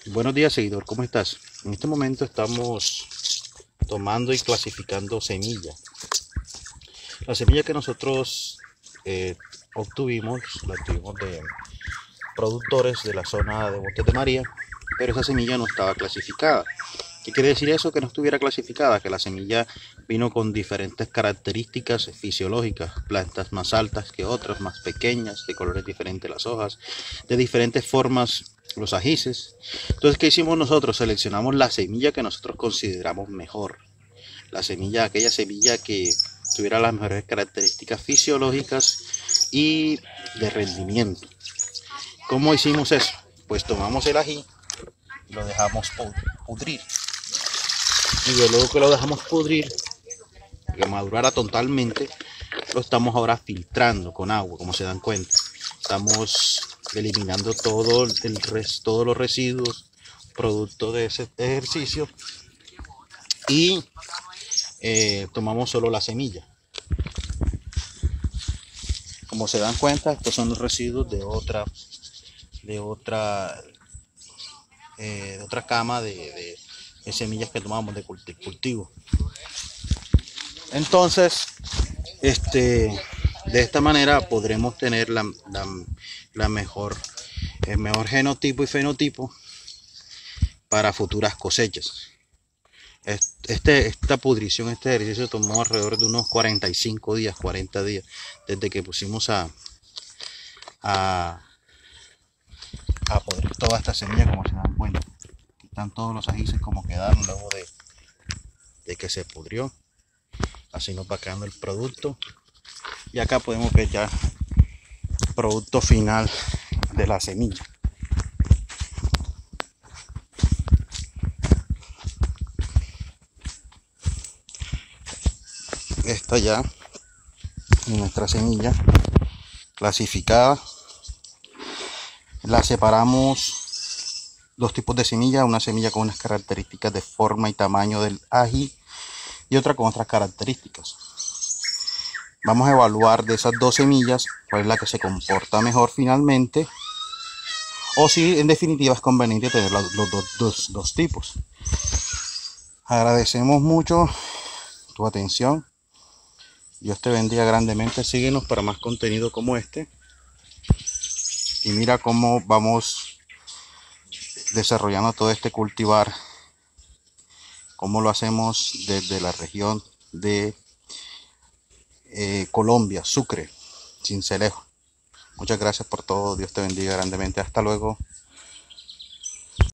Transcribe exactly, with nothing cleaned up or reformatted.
Buenos días, seguidor, ¿cómo estás? En este momento estamos tomando y clasificando semillas. La semilla que nosotros eh, obtuvimos, la obtuvimos de productores de la zona de Montes de María, pero esa semilla no estaba clasificada. ¿Qué quiere decir eso? Que no estuviera clasificada, que la semilla vino con diferentes características fisiológicas, plantas más altas que otras, más pequeñas, de colores diferentes las hojas, de diferentes formas los ajíces. Entonces, ¿qué hicimos nosotros? Seleccionamos la semilla que nosotros consideramos mejor. La semilla, aquella semilla que tuviera las mejores características fisiológicas y de rendimiento. ¿Cómo hicimos eso? Pues tomamos el ají y lo dejamos pudrir. Y luego que lo dejamos pudrir, que madurara totalmente, lo estamos ahora filtrando con agua, como se dan cuenta. Estamos eliminando todo el res, todos los residuos producto de ese ejercicio y eh, tomamos solo la semilla. Como se dan cuenta, estos son los residuos de otra de otra eh, de otra cama de, de, de semillas que tomamos de cultivo. Entonces, este de esta manera podremos tener la, la, la mejor el mejor genotipo y fenotipo para futuras cosechas. Este, esta pudrición, este ejercicio tomó alrededor de unos cuarenta y cinco días, cuarenta días, desde que pusimos a, a, a podrir toda esta semilla, como se dan cuenta. Aquí están todos los ajíes como quedaron luego de, de que se pudrió. Así nos va quedando el producto. Y acá podemos ver ya el producto final de la semilla. Esta ya nuestra semilla clasificada. La separamos dos tipos de semillas, una semilla con unas características de forma y tamaño del ají y otra con otras características. Vamos a evaluar de esas dos semillas cuál es la que se comporta mejor finalmente, o si en definitiva es conveniente tener los, los dos, dos, dos tipos. Agradecemos mucho tu atención. Dios te bendiga grandemente. Síguenos para más contenido como este. Y mira cómo vamos desarrollando todo este cultivar. Cómo lo hacemos desde la región de eh, Colombia, Sucre, Sincelejo. Muchas gracias por todo. Dios te bendiga grandemente. Hasta luego.